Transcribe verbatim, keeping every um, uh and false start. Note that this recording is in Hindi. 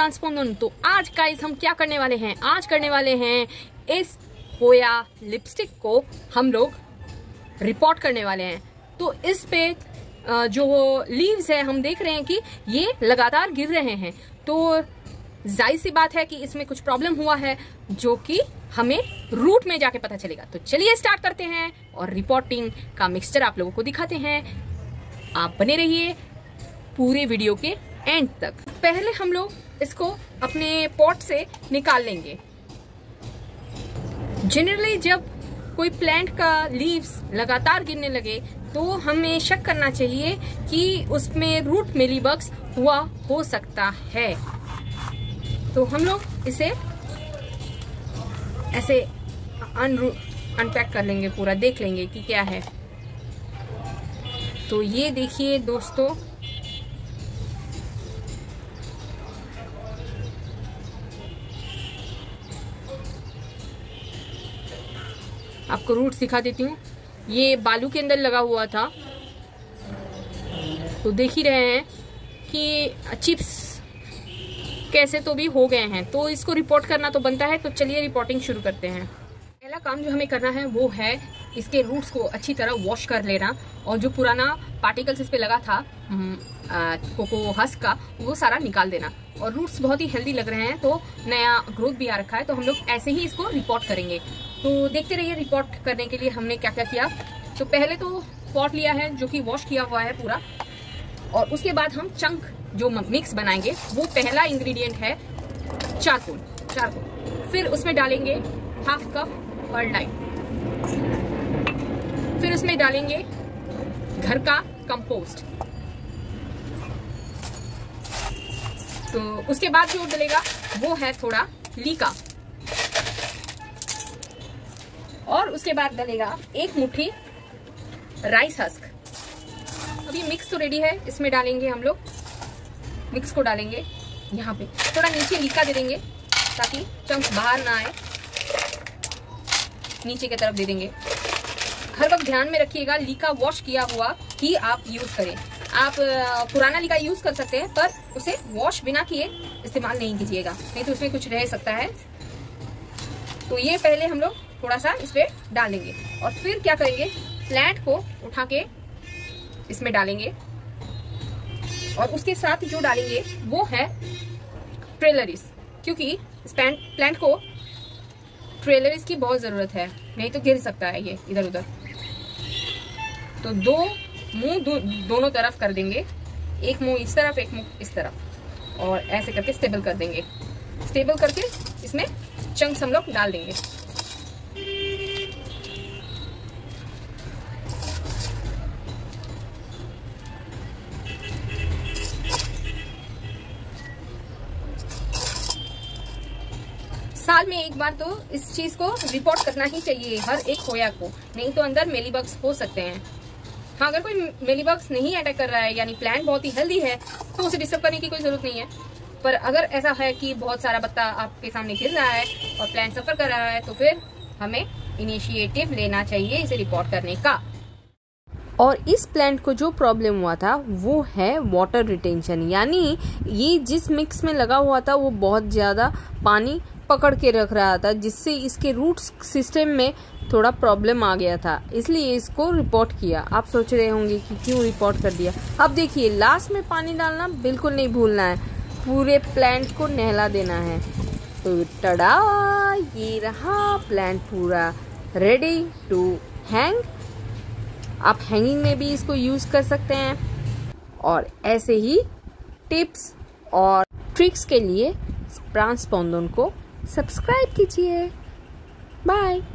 ट्रांसपोंडन। तो आज गाइस हम क्या करने वाले हैं, आज करने वाले हैं इस होया लिपस्टिक को हम लोग रिपोर्ट करने वाले हैं। तो इस पे जो लीव्स है हम देख रहे हैं कि ये लगातार गिर रहे हैं, तो जाहिर सी बात है कि इसमें कुछ प्रॉब्लम हुआ है जो कि हमें रूट में जाके पता चलेगा। तो चलिए स्टार्ट करते हैं और रिपोर्टिंग का मिक्सचर आप लोगों को दिखाते हैं। आप बने रहिए पूरे वीडियो के एंड तक। पहले हम लोग इसको अपने पॉट से निकाल लेंगे। जनरली जब कोई प्लांट का लीव्स लगातार गिरने लगे तो हमें शक करना चाहिए कि उसमें रूट मिलीबग्स हुआ हो सकता है। तो हम लोग इसे ऐसे अनपैक कर लेंगे, पूरा देख लेंगे कि क्या है। तो ये देखिए दोस्तों, आपको रूट दिखा देती हूँ। ये बालू के अंदर लगा हुआ था, तो देख ही रहे हैं कि चिप्स कैसे तो भी हो गए हैं, तो इसको रिपोर्ट करना तो बनता है। तो चलिए रिपोर्टिंग शुरू करते हैं। पहला काम जो हमें करना है वो है इसके रूट्स को अच्छी तरह वॉश कर लेना, और जो पुराना पार्टिकल्स इस पे लगा था आ, कोको हस्क का, वो सारा निकाल देना। और रूट्स बहुत ही हेल्दी लग रहे हैं, तो नया ग्रोथ भी आ रखा है, तो हम लोग ऐसे ही इसको रिपोर्ट करेंगे। तो देखते रहिए रिपोर्ट करने के लिए हमने क्या क्या किया। तो पहले तो पॉट लिया है जो कि वॉश किया हुआ है पूरा, और उसके बाद हम चंक जो मिक्स बनाएंगे वो पहला इंग्रेडिएंट है चारकोल। चारकोल फिर उसमें डालेंगे हाफ कप परलटाइन, फिर उसमें डालेंगे घर का कंपोस्ट। तो उसके बाद जो डलेगा वो है थोड़ा लीका, और उसके बाद डलेगा एक मुट्ठी राइस हस्क। अभी मिक्स तो रेडी है, इसमें डालेंगे हम लोग, मिक्स को डालेंगे यहाँ पे, थोड़ा नीचे लीका दे देंगे ताकि चंक्स बाहर ना आए, नीचे की तरफ दे देंगे। हर वक्त ध्यान में रखिएगा लीका वॉश किया हुआ ही आप यूज करें। आप पुराना लीका यूज कर सकते हैं, पर उसे वॉश बिना किए इस्तेमाल नहीं कीजिएगा, नहीं तो उसमें कुछ रह सकता है। तो ये पहले हम लोग थोड़ा सा इस पे डालेंगे, और फिर क्या करेंगे, प्लांट को उठा के इसमें डालेंगे, और उसके साथ जो डालेंगे वो है ट्रेलरिस, क्योंकि इस प्लांट को ट्रेलरिस की बहुत जरूरत है, नहीं तो गिर सकता है ये इधर उधर। तो दो मुंह दो, दोनों तरफ कर देंगे, एक मुंह इस तरफ एक मुंह इस तरफ, और ऐसे करके स्टेबल कर देंगे। स्टेबल करके इसमें चंक्स हम लोग डाल देंगे। साल में एक बार तो इस चीज को रिपोर्ट करना ही चाहिए हर एक होया को, नहीं तो अंदर मेलीबग्स हो सकते हैं। हाँ, अगर कोई मेलीबग्स नहीं अटैक कर रहा है, यानी प्लांट बहुत ही हेल्दी है, तो उसे डिस्टर्ब करने की कोई जरूरत नहीं है। पर अगर ऐसा है कि बहुत सारा पत्ता आपके सामने गिर रहा है और प्लांट सफर कर रहा है, तो फिर हमें इनिशिएटिव लेना चाहिए इसे रिपोर्ट करने का। और इस प्लांट को जो प्रॉब्लम हुआ था वो है वाटर रिटेंशन, यानी ये जिस मिक्स में लगा हुआ था वो बहुत ज्यादा पानी पकड़ के रख रहा था, जिससे इसके रूट सिस्टम में थोड़ा प्रॉब्लम आ गया था, इसलिए इसको रिपोर्ट किया। आप सोच रहे होंगे कि क्यों रिपोर्ट कर दिया। अब देखिए, लास्ट में पानी डालना बिल्कुल नहीं भूलना है, पूरे प्लांट को नहला देना है। तो टडा, ये रहा प्लांट पूरा रेडी टू हैंग। आप हैंगिंग में भी इसको यूज कर सकते हैं। और ऐसे ही टिप्स और ट्रिक्स के लिए ट्रांसपोंडन को सब्सक्राइब कीजिए। बाय।